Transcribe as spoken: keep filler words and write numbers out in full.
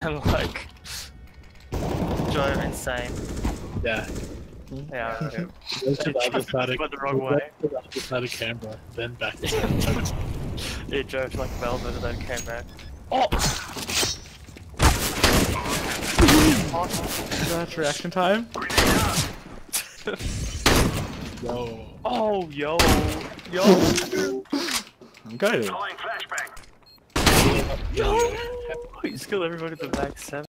and like drove insane. Yeah. Yeah, I know. Goes to the other side of, Went the wrong way. to the other side of Canberra, then back to It drove to like Melbourne and then came back. Oh! That's reaction time. Yo. Oh, yo, yo, Okay. yo! You killed everybody at the Mag seven.